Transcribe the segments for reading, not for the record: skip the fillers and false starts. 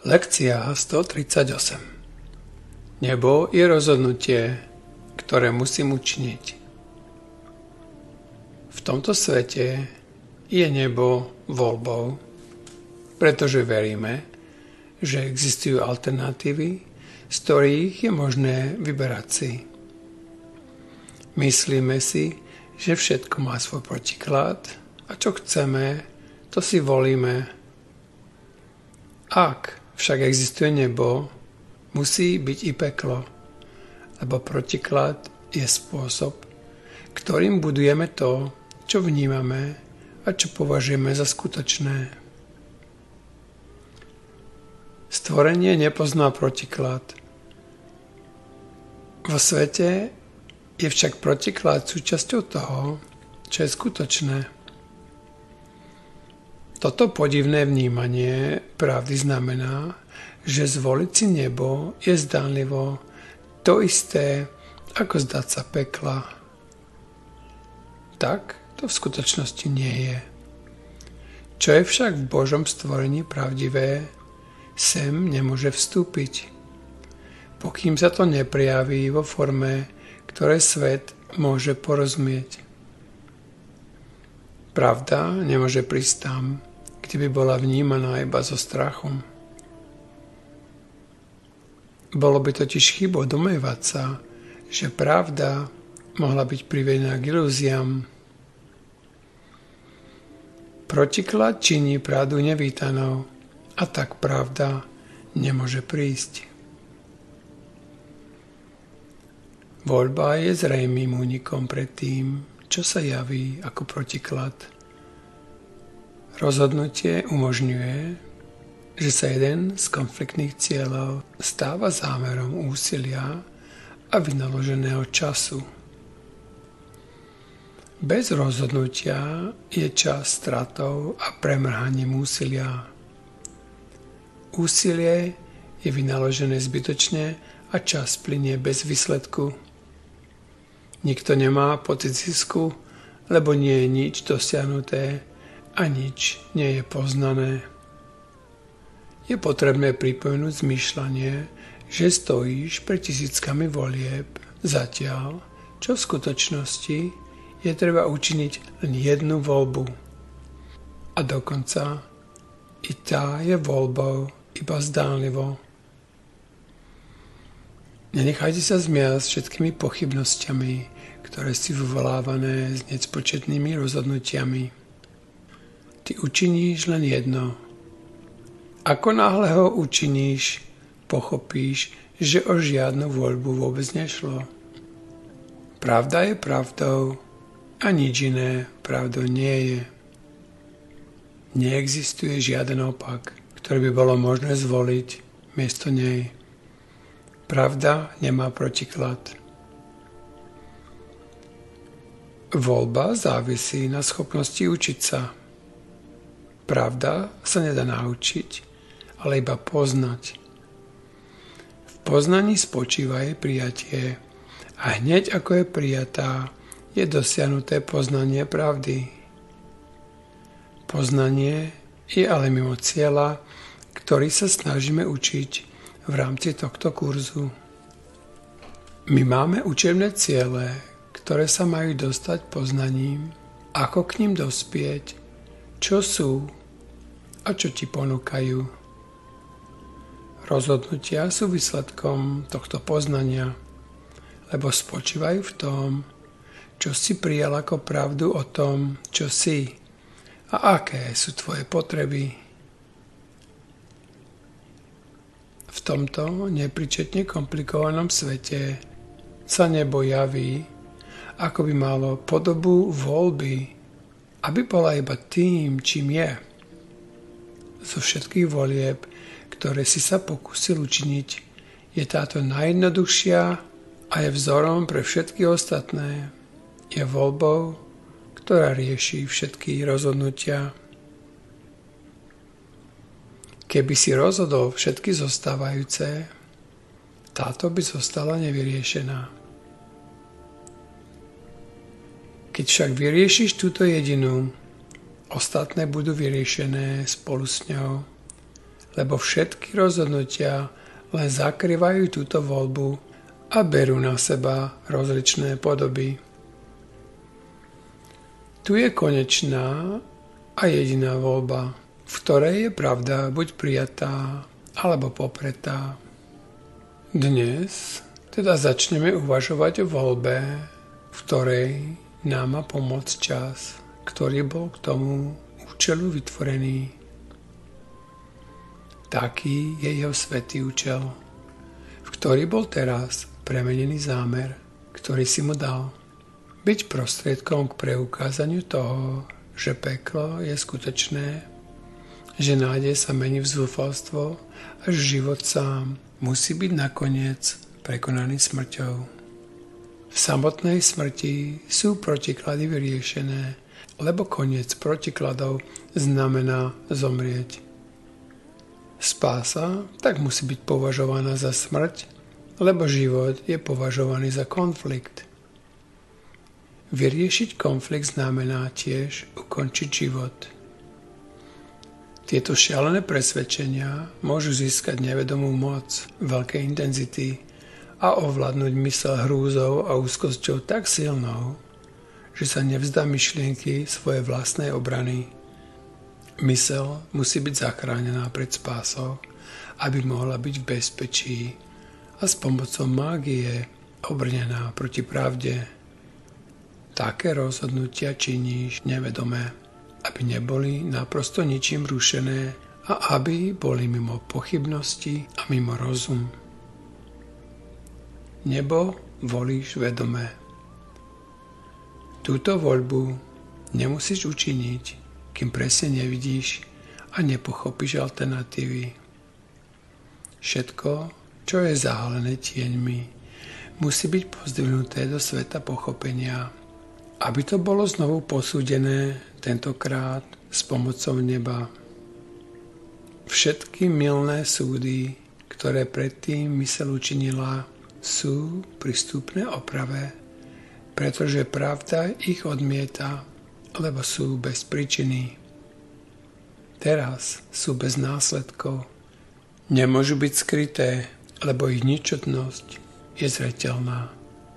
Lekcia 138. Nebo je rozhodnutie, ktoré musím učiniť. V tomto svete je nebo voľbou, pretože veríme, že existujú alternatívy, z ktorých je možné vyberať si. Myslíme si, že všetko má svoj protiklad a čo chceme, to si volíme. Ak však existuje nebo, musí byť i peklo, lebo protiklad je spôsob, ktorým budujeme to, čo vnímame a čo považujeme za skutočné. Stvorenie nepozná protiklad. Vo svete je však protiklad súčasťou toho, čo je skutočné. Toto podivné vnímanie pravdy znamená, že zvoliť si nebo je zdánlivo to isté, ako zdať sa pekla. Tak to v skutočnosti nie je. Čo je však v Božom stvorení pravdivé, sem nemôže vstúpiť, pokým sa to neprejaví vo forme, ktoré svet môže porozumieť. Pravda nemôže prísť tam, kde by bola vnímaná iba so strachom. Bolo by totiž chybou domnievať sa, že pravda mohla byť privedená k ilúziám. Protiklad činí pravdu nevítanou a tak pravda nemôže prísť. Voľba je zrejmým únikom pred tým, čo sa javí ako protiklad. Rozhodnutie umožňuje, že sa jeden z konfliktných cieľov stáva zámerom úsilia a vynaloženého času. Bez rozhodnutia je čas stratou a premrhaním úsilia. Úsilie je vynaložené zbytočne a čas plynie bez výsledku. Nikto nemá pocit zisku, lebo nie je nič dosiahnuté a nič nie je poznané. Je potrebné pripomenúť zmýšľanie, že stojíš pred tisíckami volieb, zatiaľ, čo v skutočnosti je treba učiniť len jednu voľbu. A dokonca i tá je voľbou iba zdánlivo. Nenechajte sa zmiasť všetkými pochybnosťami, ktoré sú vyvolávané s nespočetnými rozhodnutiami. Ty učiníš len jedno. Ako náhle ho učiníš, pochopíš, že o žiadnu voľbu vôbec nešlo. Pravda je pravdou a nič iné pravdou nie je. Neexistuje žiaden opak, ktorý by bolo možné zvoliť miesto nej. Pravda nemá protiklad. Voľba závisí na schopnosti učiť sa. Pravda sa nedá naučiť, ale iba poznať. V poznaní spočíva jej prijatie a hneď ako je prijatá, je dosiahnuté poznanie pravdy. Poznanie je ale mimo cieľa, ktorý sa snažíme učiť v rámci tohto kurzu. My máme učebné ciele, ktoré sa majú dostať poznaním, ako k ním dospieť, čo sú a čo ti ponúkajú. Rozhodnutia sú výsledkom tohto poznania, lebo spočívajú v tom, čo si prijal ako pravdu o tom, čo si a aké sú tvoje potreby. V tomto nepričetne komplikovanom svete sa nebo javí, ako by malo podobu voľby, aby bola iba tým, čím je. Zo všetkých volieb, ktoré si sa pokúsil učiniť, je táto najjednoduchšia a je vzorom pre všetky ostatné. Je voľbou, ktorá rieši všetky rozhodnutia. Keby si rozhodol všetky zostávajúce, táto by zostala nevyriešená. Keď však vyriešiš túto jedinú, ostatné budú vyriešené spolu s ňou, lebo všetky rozhodnutia len zakrývajú túto voľbu a berú na seba rozličné podoby. Tu je konečná a jediná voľba, v ktorej je pravda buď prijatá alebo popretá. Dnes teda začneme uvažovať o voľbe, v ktorej nám má pomôcť čas, ktorý bol k tomu účelu vytvorený. Taký je jeho svätý účel, v ktorý bol teraz premenený zámer, ktorý si mu dal. Byť prostriedkom k preukázaniu toho, že peklo je skutočné, že nádej sa mení v zúfalstvo a že život sám musí byť nakoniec prekonaný smrťou. V samotnej smrti sú protiklady vyriešené, lebo koniec protikladov znamená zomrieť. Spása tak musí byť považovaná za smrť, lebo život je považovaný za konflikt. Vyriešiť konflikt znamená tiež ukončiť život. Tieto šialené presvedčenia môžu získať nevedomú moc veľkej intenzity a ovládnuť myseľ hrúzou a úzkosťou tak silnou, že sa nevzdá myšlienky svojej vlastnej obrany. Myseľ musí byť zachránená pred spásou, aby mohla byť v bezpečí a s pomocou mágie obrnená proti pravde. Také rozhodnutia činíš nevedomé, aby neboli naprosto ničím rušené a aby boli mimo pochybnosti a mimo rozum. Nebo volíš vedomé. Túto voľbu nemusíš učiniť, kým presne nevidíš a nepochopíš alternatívy. Všetko, čo je zahalené tieňmi, musí byť pozdvihnuté do sveta pochopenia, aby to bolo znovu posúdené, tentokrát s pomocou neba. Všetky mylné súdy, ktoré predtým myseľ učinila, sú prístupné oprave, pretože pravda ich odmieta, lebo sú bez príčiny. Teraz sú bez následkov. Nemôžu byť skryté, lebo ich ničotnosť je zreteľná.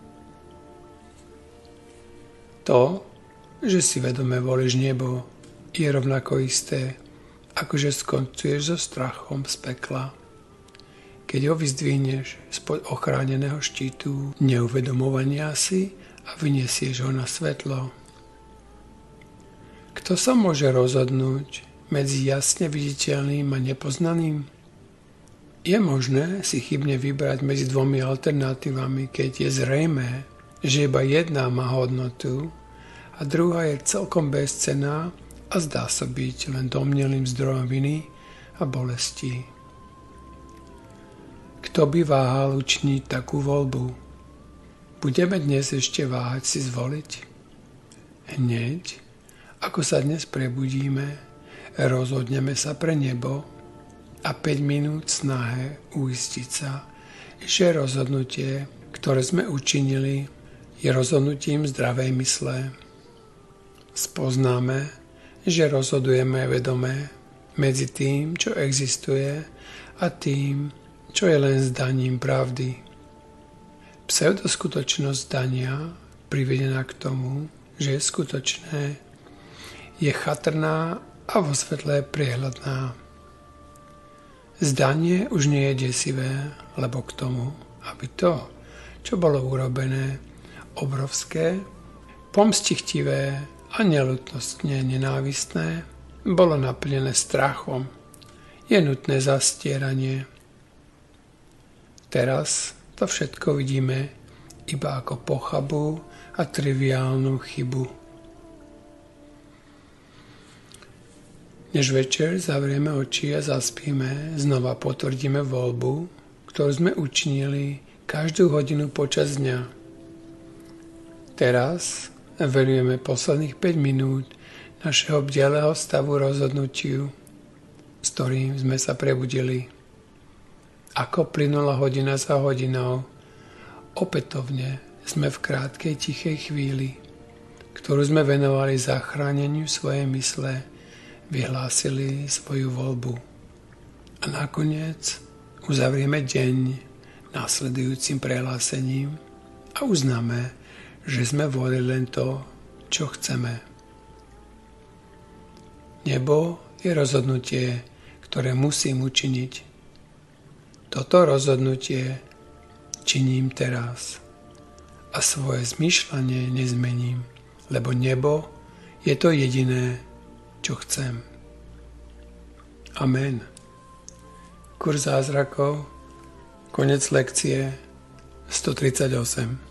To, že si vedome volíš nebo, je rovnako isté, ako že skoncuješ so strachom z pekla. Keď ho vyzdvihneš spod ochráneného štítu neuvedomovania si a vyniesieš ho na svetlo. Kto sa môže rozhodnúť medzi jasne viditeľným a nepoznaným? Je možné si chybne vybrať medzi dvomi alternatívami, keď je zrejmé, že iba jedna má hodnotu a druhá je celkom bezcenná a zdá sa byť len domnelým zdrojom viny a bolesti. Kto by váhal učiniť takú voľbu? Budeme dnes ešte váhať si zvoliť? Hneď, ako sa dnes prebudíme, rozhodneme sa pre nebo a 5 minút snahe uistiť sa, že rozhodnutie, ktoré sme učinili, je rozhodnutím zdravej mysle. Spoznáme, že rozhodujeme vedome medzi tým, čo existuje, a tým, čo je len zdaním pravdy. Pseudoskutočnosť zdania, privedená k tomu, že je skutočné, je chatrná a vo svetle priehľadná. Zdanie už nie je desivé, lebo k tomu, aby to, čo bolo urobené, obrovské, pomstichtivé a neľútostne nenávistné, bolo naplnené strachom. Je nutné zastieranie. Teraz to všetko vidíme iba ako pochabú a triviálnu chybu. Než večer zavrieme oči a zaspíme, znova potvrdíme voľbu, ktorú sme učinili každú hodinu počas dňa. Teraz venujeme posledných 5 minút našeho bdelého stavu rozhodnutiu, s ktorým sme sa prebudili. Ako plynula hodina za hodinou, opätovne sme v krátkej tichej chvíli, ktorú sme venovali zachráneniu svojej mysle, vyhlásili svoju voľbu. A nakoniec uzavrieme deň následujúcim prehlásením a uznáme, že sme volili len to, čo chceme. Nebo je rozhodnutie, ktoré musím učiniť. Toto rozhodnutie činím teraz a svoje zmýšľanie nezmením, lebo nebo je to jediné, čo chcem. Amen. Kurz zázrakov, konec lekcie 138.